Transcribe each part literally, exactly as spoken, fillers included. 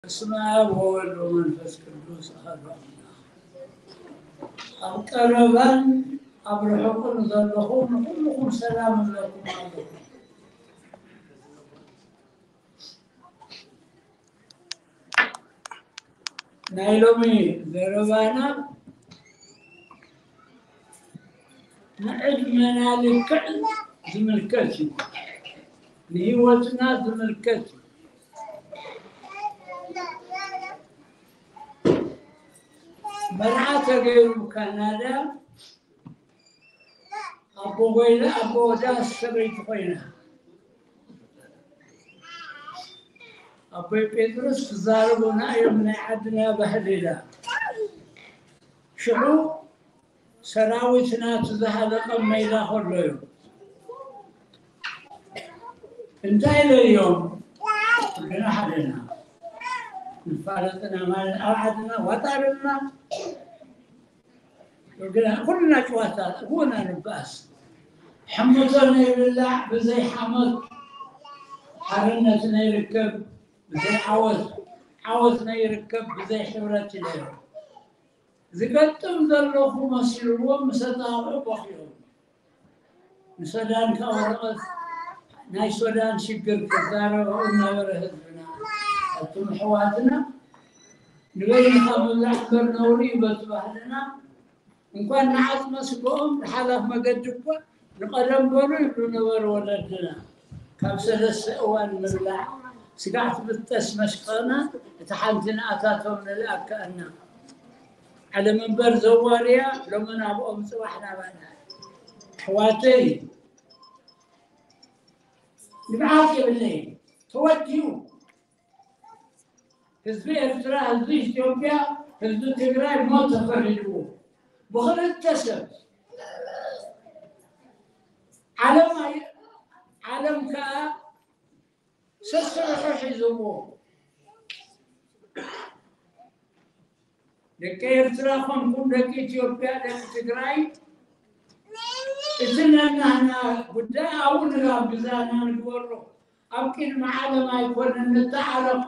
بسم الله والولد ومنفس قدوس أحد القربان أبرحكم ظلكم كلكم سلام لكم عليكم نايلومي ذربانا نعد منالك زملكتي لهوتنا زملكتي مرعات غير كندا أبو غير أبو داس سبيت خوينا أبو بيتروس زاربونا يومنا عدنا بهدلا شعو سراوتنا تزهد قم إلى خلو انتهي اليوم كنا حدنا نفارقنا ما أوعدنا وطارنا وقلنا كلنا شواتات أبونا نباس حمدنا بالله بزي حمد حرنتنا يركب بزي عوز عوزنا يركب بزي حورات الليل ذكرتم ذلوخو مسيروا مسطاعوا بخيرون مسودان كأورقات ناي سودان شكر كثارة وقلنا ورهزنا أنتم حواتنا نبين خامل الأحبر نوري بتبهلنا نكون نعت مسكوهم لحظة ما قد جبوا نقدم بورو يبلون ور ولدنا كابسة السؤال مبلع سقعت بالتس مشقنا تحنتنا أتاتهم من الأكأنا على منبر زواريا لما نابو أمس وإحنا بنا حواتي نبعاكي بالليل توديو حزبي إرترا حزبي إثيوبيا حزبي تجراي ما تفرجوا بغل التسب علم علم كا سسر حزبه لكي إرترا خنكم لكي إثيوبيا لكي تجراي إذن أننا قد أولنا بزانا نقوله أمكن معلم يكون نتعرف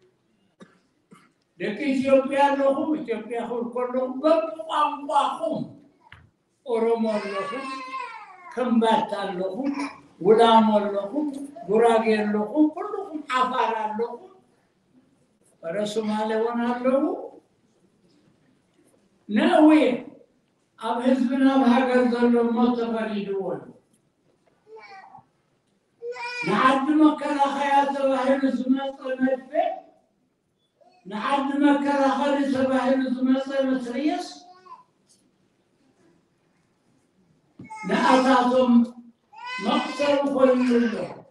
لكن إثيوبيا لهم إثيوبيا كلهم بقوانقهم أورومو لهم كمباتا لهم غلام لهم غراغي لهم كلهم عفار لهم ورسوم علينا لهم ناوي أب حزبنا بهاجر ظلم متفردون نعد مكان خيات واحد زمان المدفع نعد مكان خالد واحد زمان المسريس نأتاتهم مقتل كله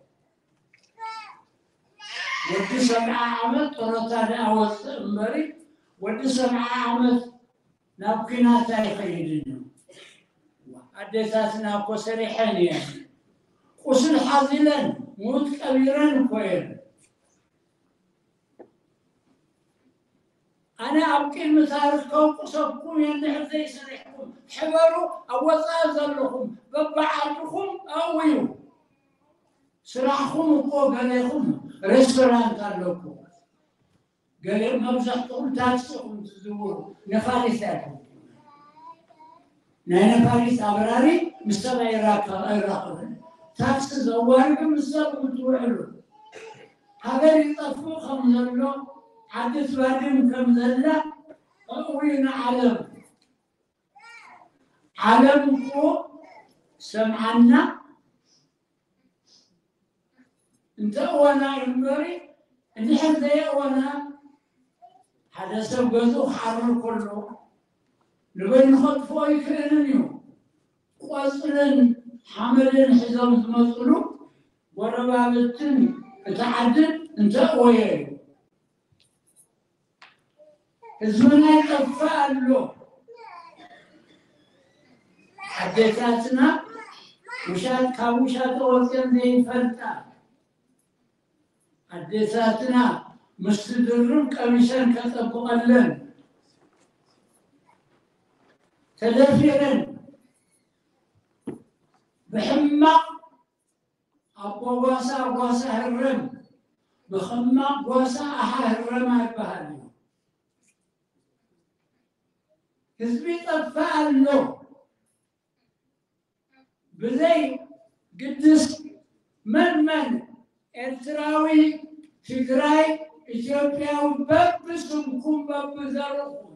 ودي سبع عامات ورطاني أوس أمبري ودي سبع عامات نبكينا تايخيدنا أديتاتنا قصري حنيا قصر حاضلا موت كبيرا كوير أنا أبكي المتاركم قصبكم ينحر زي سريحكم حبروا أو وزازلكم ببعضكم أويو سراحكم وقوق عليكم ريستوران قالوكم قال مبزحتهم تاكسكم تزوروا نفارساتكم نحن فارس أبراري مستوى إيراق إيراق تاكس زواركم مستوى متوعلوا هذا يطفو خمزلو حدث بعدهم كمزلة أوينا علم علمكم سمعنا انت وانا المري نحن ذي وانا هذا سبقوا حرر كله نبين خطفوا يكرننيو قصرن حملن حزام تمثلوا وربابتن تعدد انت وياه الزمن يتفاعل له حديثاتنا وشات كاوشات وزن ذي فرتا حديثاتنا مستدرون كمشان كتبوا لن تدفيرا بحمق أبو واسع واسع الرم بخما قوسا أحا الرمى بهالي حزبي طفال له بزي قدس من من إرتراوي تجراي إثيوبيا وباب سمكم باب زرقهم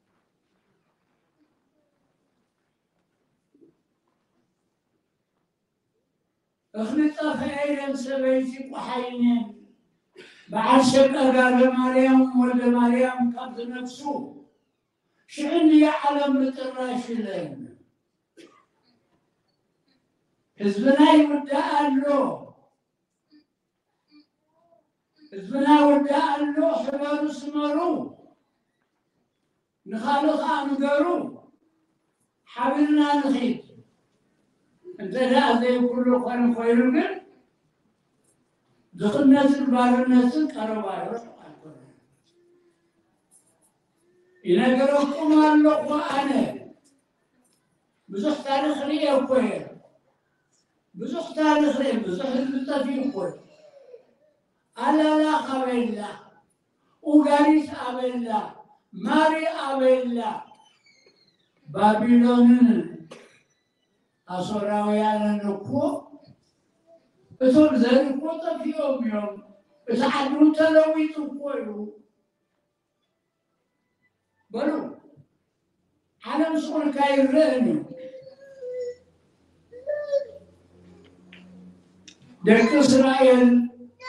اخلطا في أيام سبيتي وحينين بعشق أقال مريم ولد مريم قد نفسه شعني يعلم بتراش لين حزبنا يودع له حزبنا ودع له حباب اسمرو نخالق أنقرو حبلنا نخيط انت لا زي كله خير خير من دخلنا البار الناس قربا ينقركم الله أنا بزح تاريخ لي أكوير بزح تاريخ لي بزح البطفي أكوير ألا لا قبيلا أوغاريس أبيلا ماري أبيلا بابلون أسوراويان نكو بسول زين كو طفي يوم يوم بس عدو تلويت أكويرو بلو على مسؤول كايرين دك إسرائيل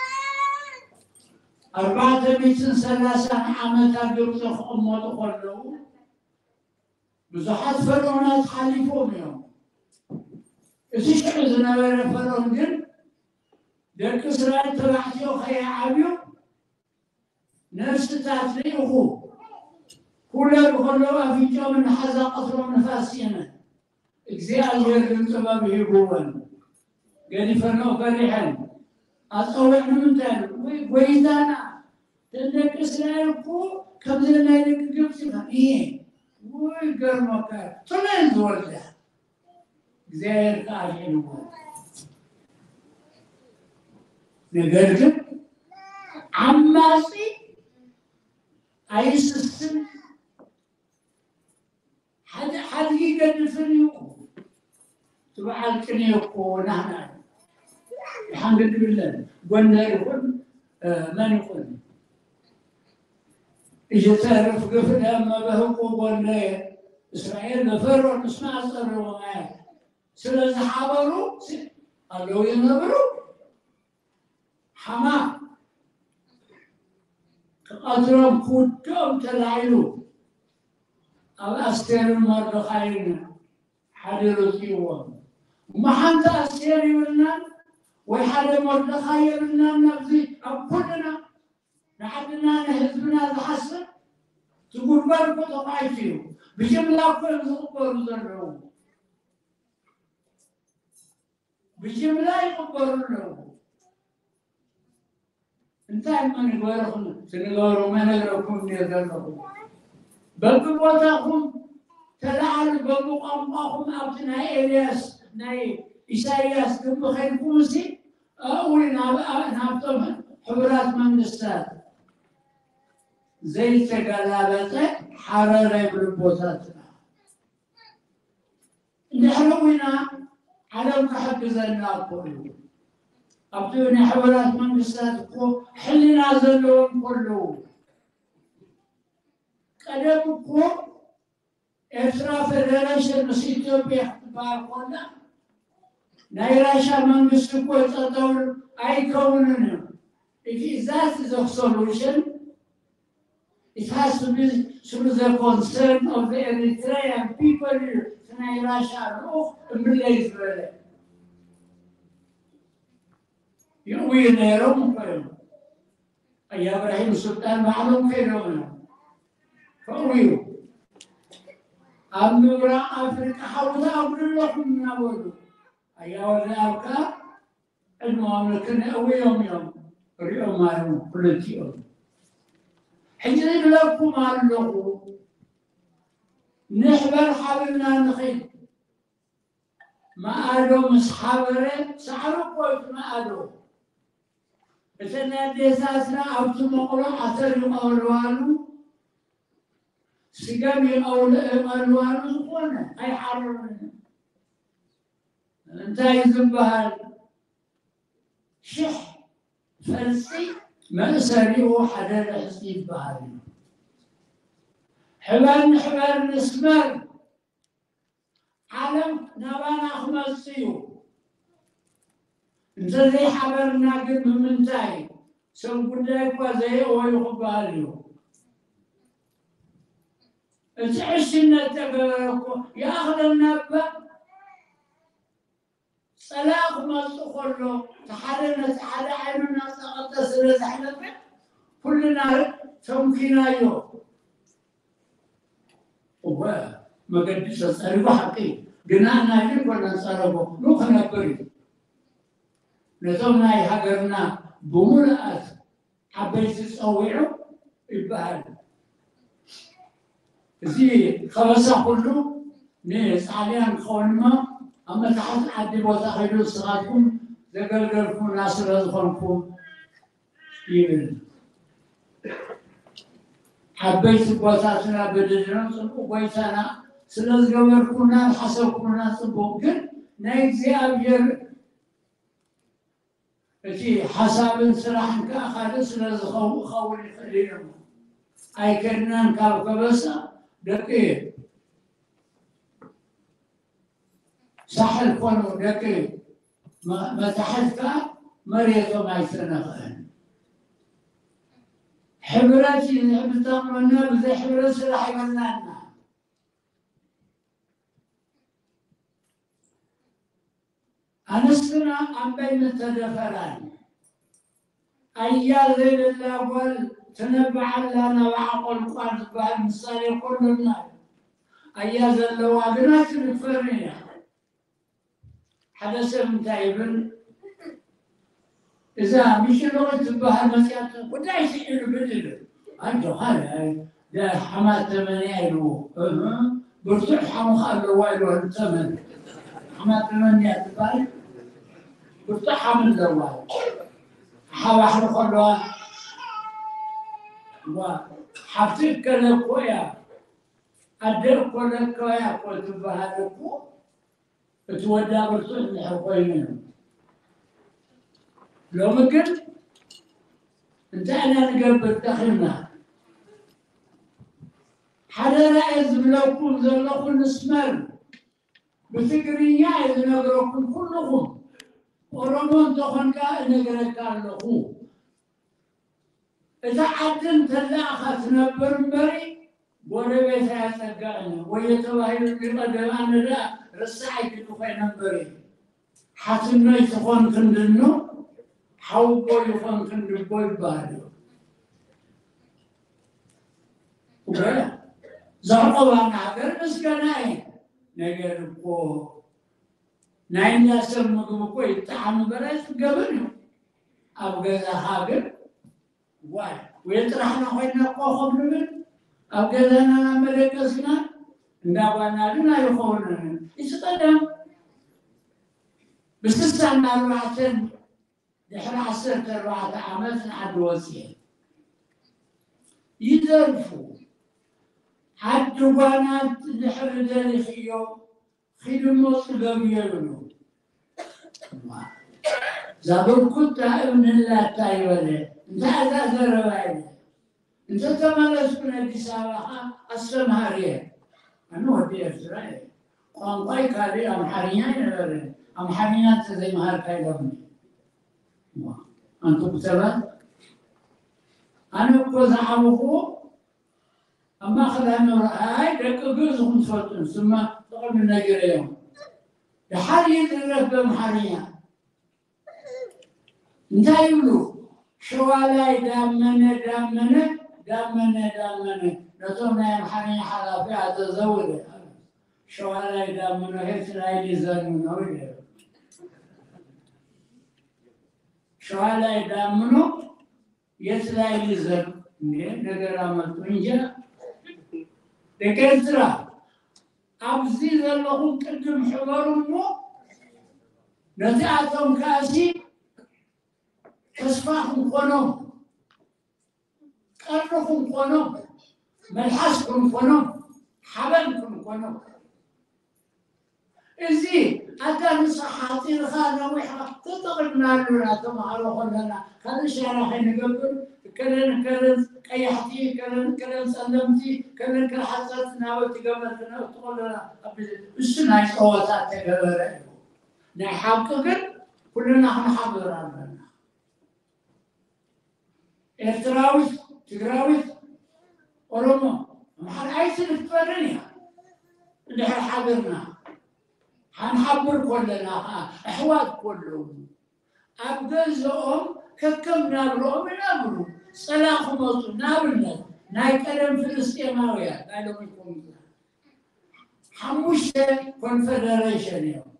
أربعة مئة ثلاثة عامة قبل أمة خلوا بزحات فرعونات حليفهم يوم إيش حزنا ولا فرعون جن دك إسرائيل تبعتيو خيا عبيو نفس تعطيه أخوه كله بخلوا في جو من حزا قصر نفاسينا اجزاء الغير من سببه قوان قال يفرنوا فرحا أصوّر من تاني ويزانا تنك إسرائيل كو كبزنا لك قبسنا إيه ويقرمك طلعن زورده زير كاشين هو نقرق عماسي عيس السن حد حد يقدر فريقه تبع الكنيوكو نحن الحمد لله قلنا يقول من يقول إجا تعرف قفل أما بهقوا قلنا إسرائيل نفروا نسمع صروا معاه سلازة حبروا قالوا ينبروا حما قدرهم كودهم تلعيلوا الأستير المردخين حديروا سيوهم وما حمد أستير يولنا ويحد مردخين يولنا نفسي أو كلنا نحدنا نهزمنا الحسن تقول باركو تقعيتيو بجملة كل مصبر زرعوا بجملة يقبروا له انتهى من يقولون سنقولوا ما نقولكم نيزلكم بل بوتاكم تلعن بمقامكم أبتنا إلياس ناي إساياس دم خير كوسي أولي نابتهم حبرات من نستاد زي تقلابته حرارة بالبوتاتنا نحن على كحب زلنا كله أبتوني حبرات من نستاد كو حلنا زلون كله قدمكو إسرا فدراليشن إثيوبيا باركونا نايراشا منغستكو تدور أي كوننا. If that is the solution, it has to be through the concern of the Eritrean people. Nairasha of Israel. You we in a room for him. Ibrahim Sultan معلوم كيرونه. فأويو أمورا أفريقيا حوضا أقول لكم نقولوا أيها الأبكار المملكة أوي يوم يوم اليوم مالهم كل يوم حجرين لكم مالهم نحبر حبلنا نخيل ما قالوا مسحبرة سعروا قوت ما قالوا إتنا ديساسنا أو تمقلو عتر يقولوانو سجام يقولوانو زقونا أي حرر أنت يذبها شح فلسي ما سري هو حدا الحسيب بهاري حبان حبان نسمر عالم نبانا خمسيو انت زي حبرنا قد ممنتاي سو بدايك وزي ويخباليو تعيش النتبركو ياخذ النبأ صلاح ما تخلو تحرنا على عيننا سقط سلس حلفة كلنا تمكنا يو وبا ما قديش أسأل حقي جنانا يجيب ولا نصرفه نخنا بري نتونا يحقرنا بملأت حبيت تسويه البحر زي خمسة كله ناس عليهم خونما أما تحت حد وتخيلوا صغاركم ذكركم ناس رزقكم يبل حبيت بوساتنا بدجنا صبوا بيتنا سلز جوركم حسبكم ناس صبوا كن نيجي أبير في حساب سلاح كأخذ سلز خو خول خلينا أي كنا نكاب كبسة دقيق سحل كونه دقيق ما ما تحت مريض ما يسنخن حبرتي اللي بتطمنا بزي حبرت راح يمنعنا أنستنا عم بين التدفران أيال ليل الأول تنبع لنا وعقل قاد بهالمصاري كلنا أيال اللواقنات الفرنية حدث متعبا إذا مش لغة بهالمسيات ودا يشيل بدل أنت خالد ده حمات ثمانية له أه برتوح حمو خالد وائل الثمن حمات ثمانية تبال برتوح حمل دوائل حوا حلو خلوا وحفتك لكويا أدر كل كويا قلت بهالكو تودع برتوح الحقوين لو ما كنت انت انا نقبل دخلنا حدا رايز بلوكم زلقوا نسمر بفكرية إذا نقرأكم كلكم ورمون تخنكا نقرأ لكم إذا عدن تلاخت نبر بري وربيت يتقعنا ويتوهي بقدمان لا رسعي تخين بري حتى يتخون كندنو حوبو يخون كندبو يبالو وبلا زرقوا عن عقل مسكناي نقرأكو ناين ياسم مقبوكو يتحمل برايس قبلو أبقى هاقل واي ويطرحنا خوينا قوخب نمن أبقى ذانا ملكسنا ندابانا لنا يخوننا يستقدم بس تستعمل أربعة دحر عصرت أربعة عامات عد وسيل يدرفوا حتى بنات دحر تاريخيو خدموا صدام يلونو زابر كنت ابن الله تايوله انت هذا ذروايله انت تمارس من الدسالة السمهارية أنا ودي إسرائيل قام طاي كاري أم حريان أم حريان زي ما هالكايلوني أنتم سبب أنا كوز عمو أما أخذها من رأي لك جزء صوت ثم تقول من نجريهم لحالي يدرك بمحريان نتايلو شوالاي دامنا دامنا دامنا دامنا نتونا يمحرين حلا فيها تزوده شوالاي دامنا هيك لا يزن نويله شوالاي دامنا يسلا يزن نقدر عملت إنجا دكتورة أبزي ذلهم قدم حوارهم نتاعتهم كاسي تسفاهم قنوم قرنكم قنوم ملحسكم قنوم حبلكم قنوم إزاي أكان صحاتي الخانة ويحرق تطغلنا لنا تمهروا لنا خلي شارحين قبل كلن كلن كيحتي كلن كلن سلمتي كلن كل حصلتنا وتقبلتنا وتقول لنا السنة صوتات تقبل نحقق كلنا نحضر عننا إرتراوي تقراوي أروما محل عايز نتفرنيا اللي حضرنا حنحضر كلنا أحوال كلهم أبدزهم ككمنا بلوم نابلو صلاح مصر نابلنا نايكلم فلسطيناوية قالوا لكم حموشة كونفدريشن يوم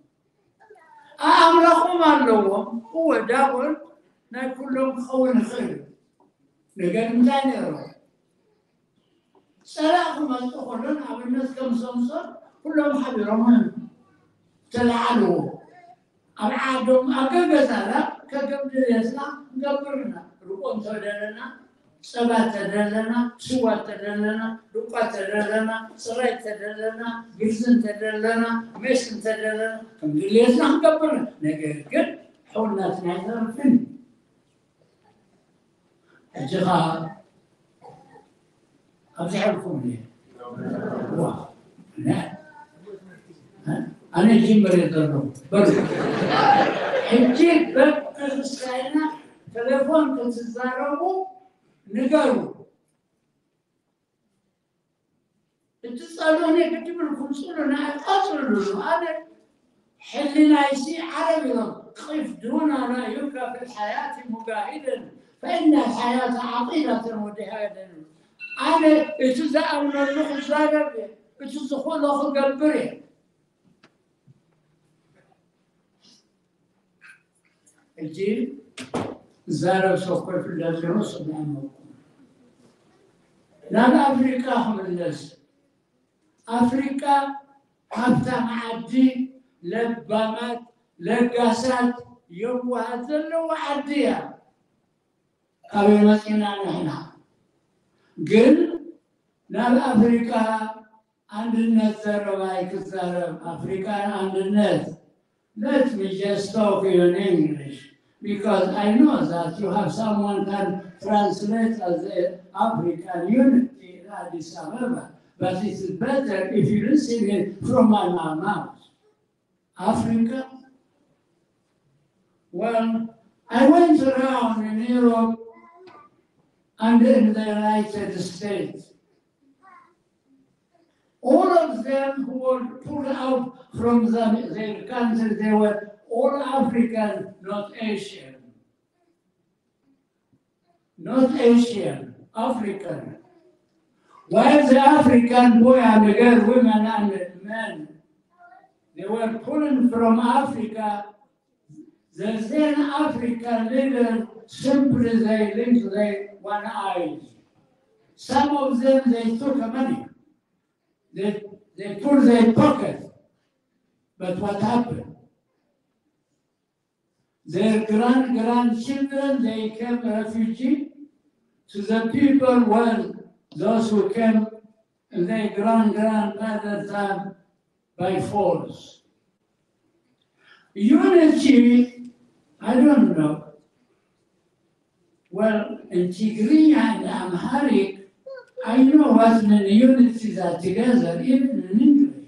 أمرهم اللهم هو داول ناكل لهم خون خير نقدم ثاني روح صلاح مصر كلنا عملنا كم سمسر كلهم حبيرهم تلعنوا العادم أجمعنا كجمديسنا جبرنا رقم تدلنا سبات تدلنا سوات تدلنا لقات تدلنا سريت تدلنا جزن تدلنا مسن تدلنا كجمديسنا جبرنا نجد حولنا تناثر فين الجهاد أبزعكم ليه واه لا أنا جيم بريد الروم برد حجيت بقى الساينة تلفون كنت تزاربو نقارو اتصالوني كتب لكم سولنا أتصل لهم هذا حلنا يسي عربي خيف دون رأيك في الحياة مجاهدا فإن الحياة عقيدة ودهادا أنا اتزاء من اللغة زاربي اتزاقوا لغة قلبري الجيل زاروا سوقي في الجزيرة سبحانه لا أفريقيا هم الناس أفريقيا حتى معدي لبامات لقاسات يوهات وعديها قبل ما كنا نحن قل لا أفريقيا عند الناس روايك الزارب أفريقيا عند الناس. Let me just talk in English because I know that you have someone can translate as a African unity in Addis Ababa, but it's better if you listen it from my mouth. Africa? Well, I went around in Europe and in the United States. All of them who were pulled out from the, their country, they were all African, not Asian. Not Asian, African. While the African boy and the girl, women and men, they were pulling from Africa, the then African leaders simply they linked their one eye. Some of them, they took money. They, they put their pocket. But what happened? Their grand grandchildren, they came refugee to the people, well, those who came in their grand grandmother time by force. Unity, I don't know. Well, in Tigray and Amharic, I know what many unities are together, even in English.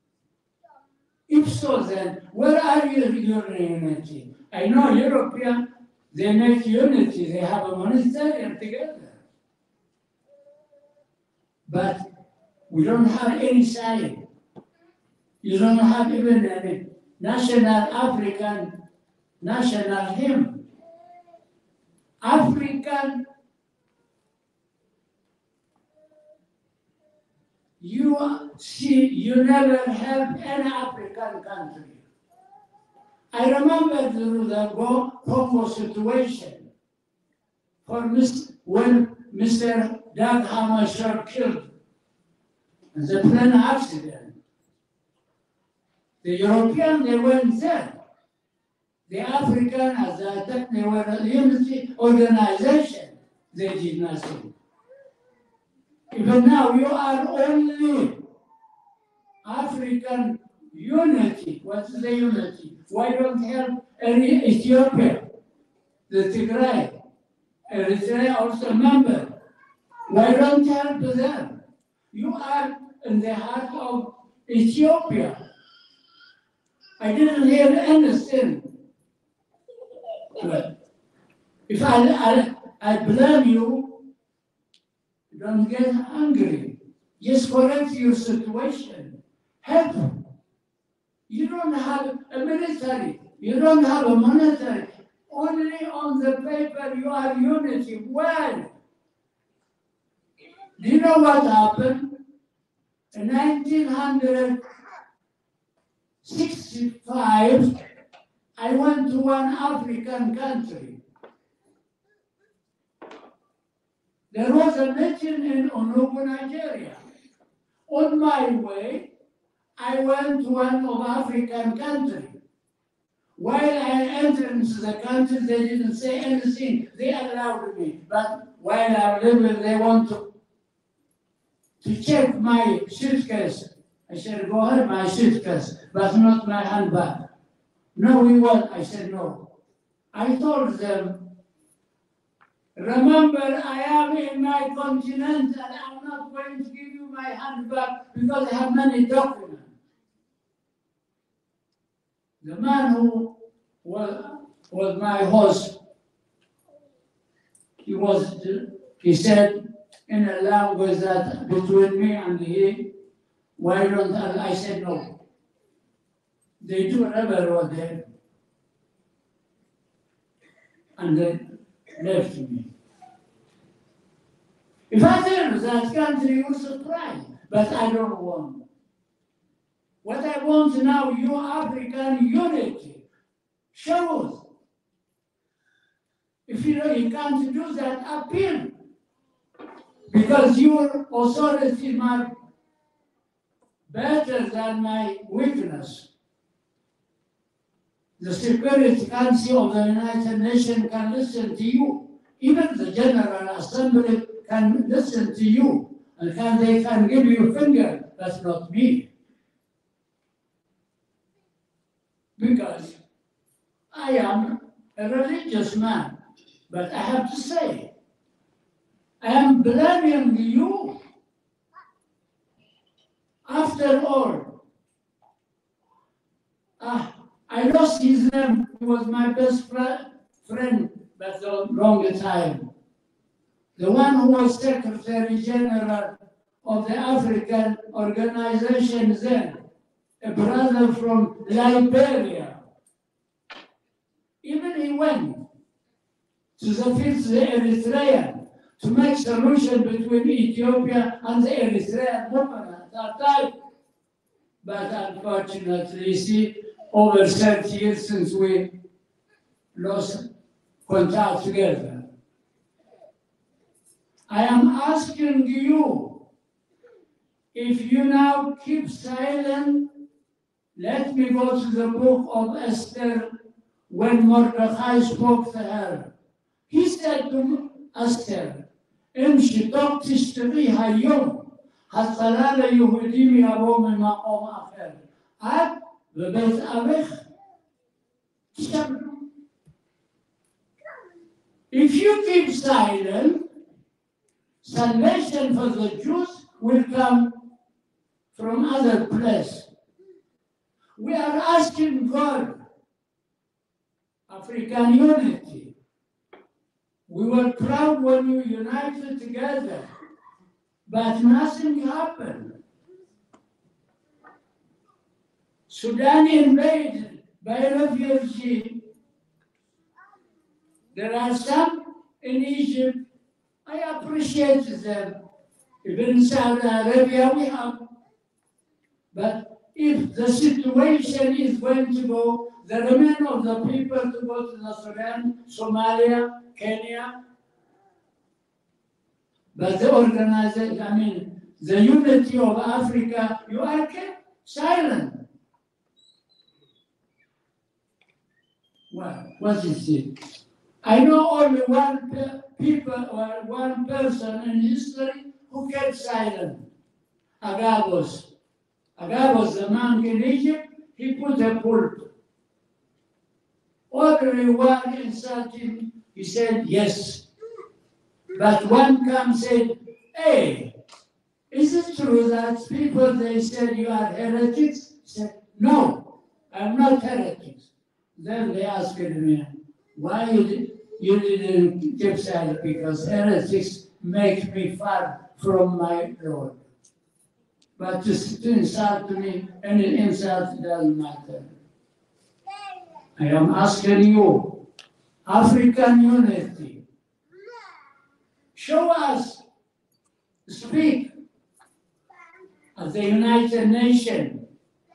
If so, then where are your, your unity? I know European, they make unity, they have a monetarian together. But we don't have any sign. You don't have even any national African national hymn. African, you see, you never have any African country. I remember the, the Congo situation for Mister when Mister Dag Hammarskjöld killed in the plane accident. The Europeans, they went there. The African, as I said, they were a unity organization. They did nothing. Even now, you are only African unity. What's the unity? Why don't you help any Ethiopia, the Tigray, Eritrea also a member? Why don't you help them? You are in the heart of Ethiopia. I didn't hear anything. But if I, I, I blame you, don't get angry. Just correct your situation. Help. You don't have a military. You don't have a monetary. Only on the paper you are unity. Well, do you know what happened? In nineteen sixty-five, I went to one African country. There was a meeting in Onugu, Nigeria. On my way, I went to one of African country. While I entered into the country, they didn't say anything. They allowed me. But while I'm living, they want to, to check my suitcase. I said, go ahead, my suitcase, but not my handbag. No, we won't. I said, no. I told them, remember, I am in my continent and I'm not going to give you my handbag because I have many documents. The man who was, was my host, he was, he said in a language that between me and he, why don't I? I said no. They do whatever was there. And they left me. If I tell you that country, you will surprise, but I don't want. What I want now, you African unity, shows. If you know you can't do that, appeal. Because your authority might better than my weakness. The Security Council of the United Nations can listen to you. Even the General Assembly can listen to you. And can, they can give you a finger. That's not me. Because I am a religious man. But I have to say, I am blaming you. After all, ah, I lost his name. He was my best friend, but the longer time. The one who was Secretary General of the African Organization then, a brother from Liberia. Even he went to the field, the Eritrean, to make solution between Ethiopia and the Eritrean movement at that time. But unfortunately, you see, over thirty years since we lost contact together. I am asking you, if you now keep silent, let me go to the book of Esther when Mordecai spoke to her. He said to Esther, امشي طب تشتغيها اليوم حتى لا يهودي يبغوا من مقام آخر. عاد ببيت أبيخ تشتغل. If you keep silent, salvation for the Jews will come from other place. We are asking God, African unity. We were proud when we united together, but nothing happened. Sudan invaded by refugees. There are some in Egypt. I appreciate them. Even in Saudi Arabia we have. But if the situation is going to go, the remainder of the people to go to the Sudan, Somalia, Kenya, but the organization, I mean, the unity of Africa, you are kept silent. Well, what is it? I know only one pe- people or one person in history who kept silent. Agabus. Agabus, the monk in Egypt, he put a pulpit. Everyone insulted him. He said yes. But one comes and said, hey, is it true that people, they said you are heretics? He said, no, I'm not heretics. Then they asked me, why you, did, you didn't keep silent? Because heretics make me far from my Lord. But to, to insult me, any insult doesn't matter. I am asking you, African unity. Show us, speak as the United Nations,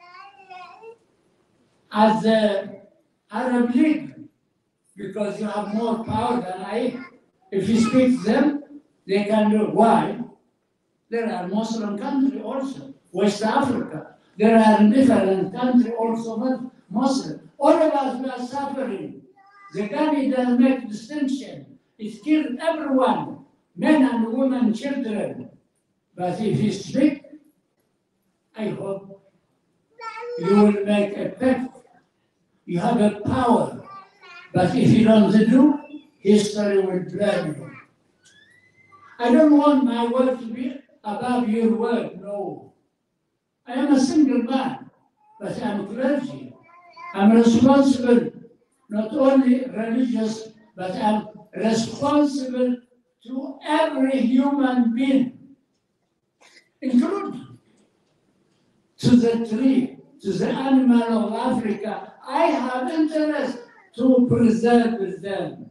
as the Arab League, because you have more power than I. If you speak to them, they can do. Why? There are Muslim countries also, West Africa. There are different countries also Muslim. All of us we are suffering. The Ghani doesn't make distinction. It kills everyone, men and women, children. But if you speak, I hope you will make a effect. You have a power. But if you don't do, history will blame you. I don't want my word to be above your word, no. I am a single man, but I'm clergy. I'm responsible, not only religious, but I'm responsible to every human being, including to the tree, to the animal of Africa. I have interest to preserve them.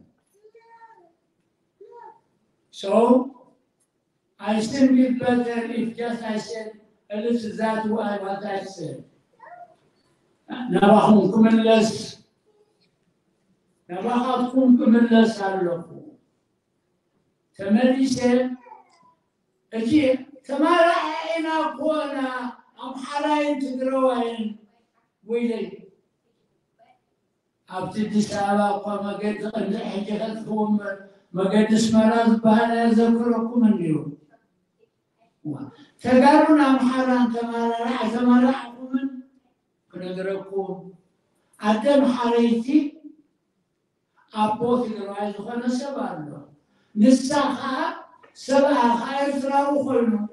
So, I think it better if just I said a little that way what I said. نبخونكم اللس نبخاتكم اللس علىكم تمريسة أجي تمارا عينا كونا أم حراين تدروين ويلي أبتدي سابا قوما قد قد حجتكم ما قد اسمرات بهلا يذكركم اليوم تقارون أم حران تمارا رع تمارا عقومن كندركم عدم حريتي أبوث الرواية خنا سبارنا نسخة سبعة خير تراو خلنا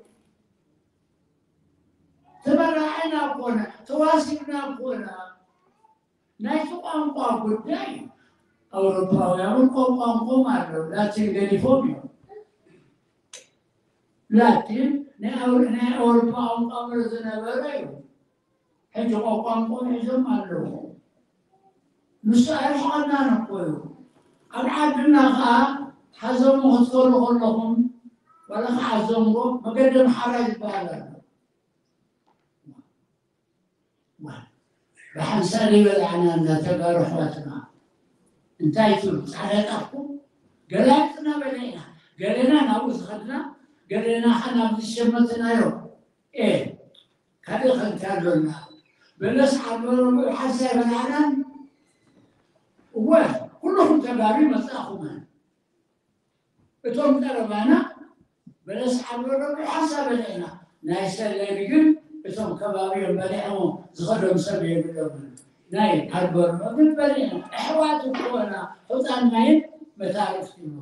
تبرعنا قونا تواسبنا قونا نايتو أنقا قدائي أوروبا ويقوم أنقا مارو لكن غريفوبيا لكن نا أوروبا أنقا مرزنا برايو حيث أقوم حيث مارو نسأل حقنا نقوله أبعدنا خا حزموا خطولوا كلهم ولا حزموا مقدم حرج بالنا بحنسالي بالعنان تقارو حواتنا انتايتوا تعالاتكم قلاتنا بلينا قلنا ناوز خدنا قلنا حنا بشمتنا يوم ايه كذا خلتنا لنا بلس عبروا حساب العنان وكلهم تقاري مساخهم بتوم تربانا بلس عبروا حساب العنان نايس اللي بيقول بتوم كبابي بليهم زغرهم سبيه بالأول ناي عبروا من بليهم احواتوا كونا حطان ماين بتعرف كيلو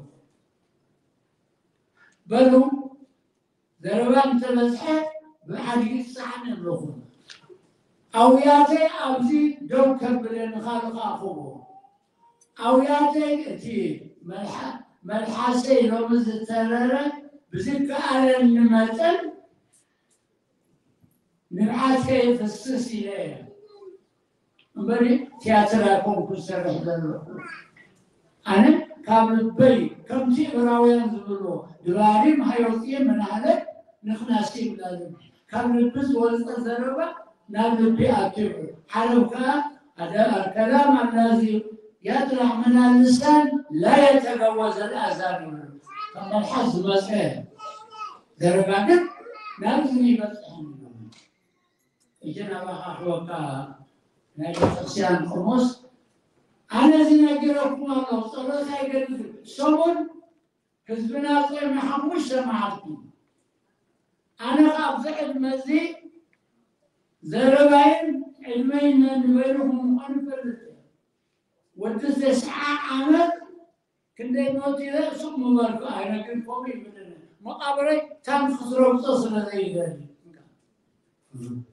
بلو ذربان تلسحة بحديث صحن اللخون أو ياتي أبزي دو كبلين خالق أخوه أو ياتي تي ملح ملحسي لو مزت ترى بزك على النمطن نبعث كيف السيسي ليه نبري تياتراكم كسر حدلو أنا كامل بي كم تي براويان زبلو دواري محيوطية من هذا نخناسي بلادم كامل بس ولد الزربة نابل بي أكبر حلوكا هذا الكلام الذي يطلع من اللسان لا يتجاوز الآذان كما الحظ مسائل دربا نابل بس إجنا بها حوكا ناجي تقسيان خمس أنا زين أجركم الله صلاة أجرك سمون حزبنا طيب محمش سمعتني أنا أبدأ المزي زربين علمين نبينهم أنفلت وتسعة عمل كنا يموتي ذا سوق مبارك أنا كنت فوقي بدنا مقابرة تام خسروا تصل زي ذلك